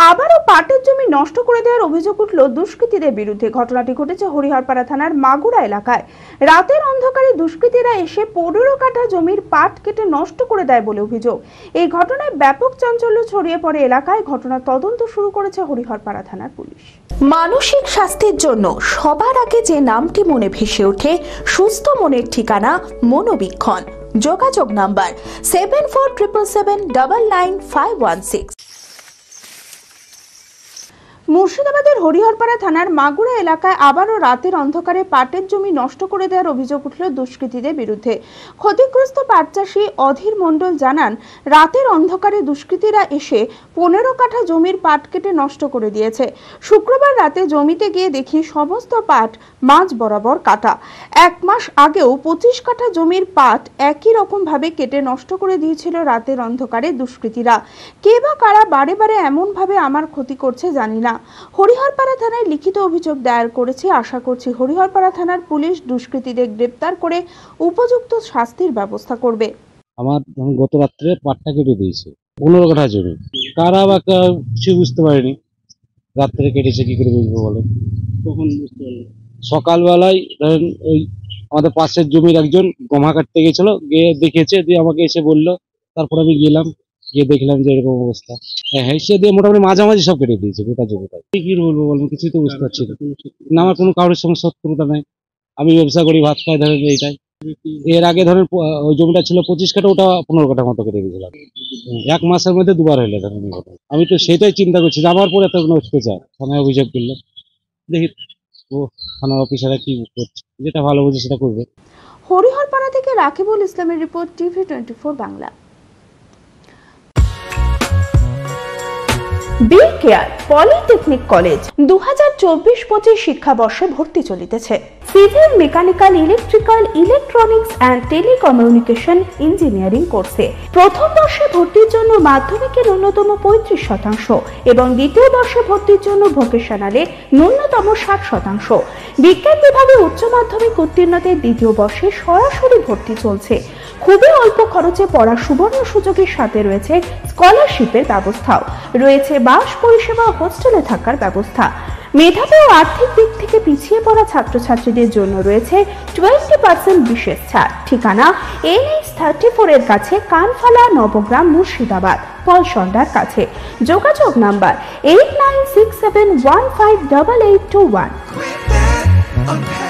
আবারও পাটের জমি নষ্ট করে দেওয়ার অভিযোগ উঠল দুষ্কৃতীদের বিরুদ্ধে। ঘটনাটি ঘটেছে হরিহরপাড়া থানার মাগুরা এলাকায়। রাতের অন্ধকারে দুষ্কৃতীরা এসে 15 কাঠা জমির পাট কেটে নষ্ট করে দেয় বলে অভিযোগ। এই ঘটনায় ব্যাপক চাঞ্চল্য ছড়িয়ে পড়ে এলাকায়। ঘটনার তদন্ত শুরু করেছে হরিহরপাড়া থানার পুলিশ। মানসিক স্বাস্থ্যের জন্য সবার আগে যে নামটি মনে ভেসে ওঠে, সুস্থ মনের ঠিকানা মনোবীক্ষণ। যোগাযোগ নাম্বার 7477799516। মুর্শিদাবাদের হরিহরপাড়া থানার মাগুরা এলাকায় আবারও রাতের অন্ধকারে পাটের জমি নষ্ট করে দেওয়ার অভিযোগ উঠল দুষ্কৃতীদের বিরুদ্ধে। ক্ষতিগ্রস্ত পাট চাষী অধীর মণ্ডল জানান, রাতের অন্ধকারে দুষ্কৃতীরা এসে 15 কাঠা জমির পাট কেটে নষ্ট করে দিয়েছে। শুক্রবার রাতে জমিতে গিয়ে দেখি সমস্ত পাট মাঝ বরাবর কাটা। 1 মাস আগেও 25 কাঠা জমির পাট একই রকম ভাবে কেটে নষ্ট করে দিয়েছিল রাতের অন্ধকারে দুষ্কৃতীরা। কে বা কারা বারে বারে এমন ভাবে আমার ক্ষতি করছে জানি না। হরিহরপাড়া থানায় লিখিত অভিযোগ দায়ের করেছি। আশা করছি হরিহরপাড়া থানার পুলিশ দুষ্কৃতীদের গ্রেপ্তার করে উপযুক্ত শাস্তির ব্যবস্থা করবে। আমার গত রাত্রে পাটটা কেটে দিয়েছে 15 কাঠা জমি। কারা বা কিছু বুঝতে পারিনি, রাত্রে কেটেছে কি করে বুঝবো বলেন? কখন বুঝতে পারলেন? সকালবেলায় ধরেন ওই আমাদের পাশের জমির একজন গমা কাটতে গেছিল, গিয়ে দেখেছে, দিয়ে আমাকে এসে বললো। তারপর আমি গেলাম, গিয়ে দেখলাম যে এরকম অবস্থা। হ্যাঁ, সে দিয়ে মোটামুটি মাঝামাঝি সব কেটে দিয়েছে গোটা জমিটা। কি বলবো বলুন, কিছুই তো বুঝতে পারছি না। আমার কোনো কারোর সঙ্গে শত্রুতা নাই, আমি ব্যবসা করি, ভাত খাই, ধরেন এইটাই। এর আগে ধরেন ওই জমিটা ছিল 25 কাঠা, ওটা 15 কাঠা মতো কেটে দিয়েছিলাম। 1 মাসের মধ্যে 2বার হইলে ধরেন। আমি তো সেটাই চিন্তা করছি যে আমার পরে এত কোনো অত্যাচার। থানায় অভিযোগ করলাম, দেখি ও থানার অফিসাররা কি করছে, যেটা ভালো বুঝে সেটা করবে। হরিহরপাড়া থেকে রাকিবুল ইসলামের report, TV24 Bangla. Be care polytechnic college 2024-25 শিক্ষাবর্ষে ভর্তি চলিতেছে। Civil, mechanical, electrical, electronics and telecommunication engineering কোর্সে প্রথম বর্ষে ভর্তির জন্য মাধ্যমিকের ন্যূনতম 35% এবং দ্বিতীয় বর্ষে ভর্তির জন্য ভোকেশনালে ন্যূনতম 60%। বিজ্ঞান বিভাগে উচ্চ মাধ্যমিক উত্তীর্ণদের দ্বিতীয় বর্ষে সরাসরি ভর্তি চলছে। খুবই অল্প খরচে পড়ার সুবর্ণ সুযোগের সাথে রয়েছে স্কলারশিপের ব্যবস্থাও। রয়েছে বাস পরিষেবা, হোস্টেলে থাকার ব্যবস্থা। মেধাবী ও আর্থিক দিক থেকে পিছিয়ে পড়া ছাত্রছাত্রীদের জন্য রয়েছে 20% বিশেষ ছাড়। ঠিকানা NH34 এর কাছে, কানফালা, নবগ্রাম, মুর্শিদাবাদ, পলসন্ডার কাছে। যোগাযোগ নাম্বার 8967158821।